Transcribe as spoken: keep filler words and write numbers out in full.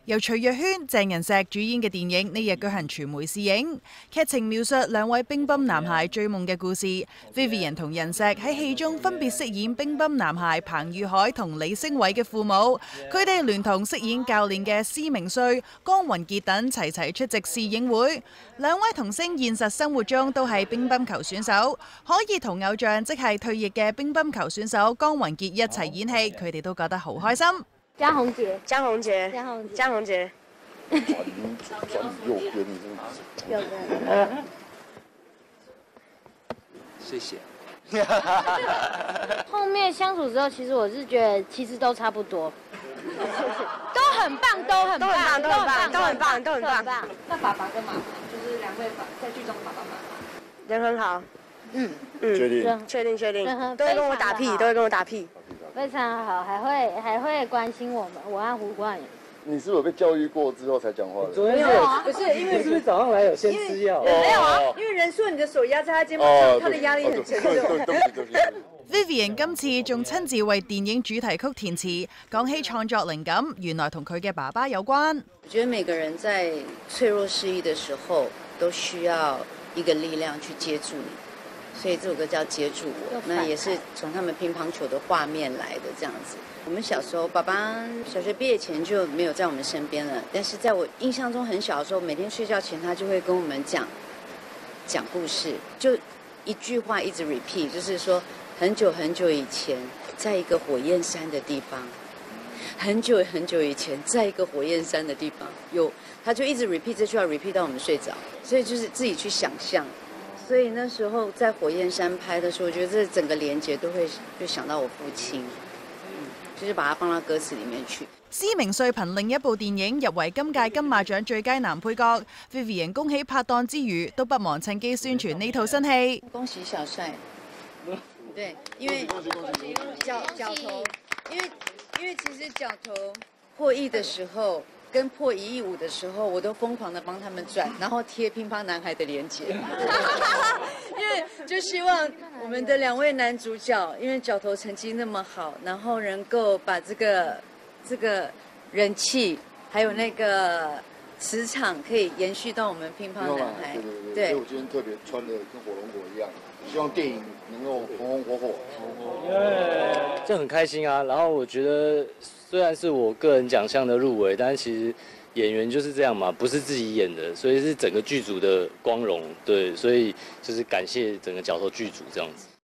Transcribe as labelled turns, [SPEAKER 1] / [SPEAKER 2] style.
[SPEAKER 1] 由徐若瑄、鄭人碩主演嘅電影呢日舉行傳媒試映，劇情描述兩位乒乓男孩追夢嘅故事。Vivian 同人碩喺戲中分別飾演乒乓男孩彭宇海同李星偉嘅父母，佢哋聯同飾演教練嘅施明瑞、江雲傑等齊齊出席試映會。兩位童星現實生活中都係乒乓球選手，可以同偶像即係退役嘅乒乓球選手江雲傑一齊演戲，佢哋都覺得好開心。
[SPEAKER 2] 江宏杰，
[SPEAKER 3] 江宏杰，
[SPEAKER 2] 江宏杰，
[SPEAKER 3] 江宏杰，
[SPEAKER 4] 转转右边，你真
[SPEAKER 2] 右边。
[SPEAKER 5] 谢谢。
[SPEAKER 2] 后面相处之后，其实我是觉得其实都差不多，都很棒，都很棒，
[SPEAKER 3] 都很棒，都很棒，都很棒。
[SPEAKER 6] 那爸爸跟妈妈就是两位爸在剧中的爸爸妈妈，
[SPEAKER 3] 人很好。
[SPEAKER 2] 嗯
[SPEAKER 3] 嗯，
[SPEAKER 4] 确定，
[SPEAKER 3] 确定，确定，
[SPEAKER 2] 嗯
[SPEAKER 3] 都会跟我打屁，都会跟我打屁。
[SPEAKER 2] 非常好，还会还会关心我们，我和胡冠宇。
[SPEAKER 4] 你是不是有被教育过之后才讲话的？
[SPEAKER 7] 昨天是有，不是因为是不是早上来有先吃药？
[SPEAKER 6] 没有啊，因为人说你的手压在他肩膀上，他的压力很沉重。
[SPEAKER 1] Vivian 今次仲親自為電影主題曲填詞，講起創作靈感，原來同佢嘅爸爸有關。
[SPEAKER 8] 我覺得每個人在脆弱失意的時候，都需要一個力量去接住你。所以這首歌叫接住我，那也是從他們乒乓球的畫面來的這樣子。我們小時候，爸爸小學畢業前就沒有在我們身邊了，但是在我印象中很小的時候，每天睡覺前他就會跟我們講講故事，就一句話一直 repeat，就是說很久很久以前，在一個火焰山的地方，很久很久以前，在一個火焰山的地方，有他就一直 repeat 這句話 repeat 到我們睡着，所以就是自己去想象。所以那時候在火焰山拍的時候，我覺得這整個連結都會就想到我父親，嗯，就是把它放到歌詞裡面去。
[SPEAKER 1] 施明瑞憑另一部電影入圍今屆金馬獎最佳男配角 ，Vivian 恭喜拍檔之餘，都不忘趁機宣傳呢套新戲。
[SPEAKER 8] 恭喜小帥，對，因為角角頭，因為因為其實角頭破億的時候。跟破一億五的時候，我都瘋狂的幫他們轉，然後貼乒乓男孩的連結，因為就希望我們的兩位男主角，因為角頭成績那麼好，然後能夠把這個這個人氣，還有那個磁場，可以延續到我們乒乓男孩。
[SPEAKER 4] 對對對，所以我今天特別穿的跟火龍果一樣，希望電影能夠紅紅火火。
[SPEAKER 7] 就很開心啊，然後我覺得。雖然是我個人獎項的入圍，但是其實演員就是這樣嘛，不是自己演的，所以是整個劇組的光榮，對，所以就是感謝整個角頭劇組這樣子。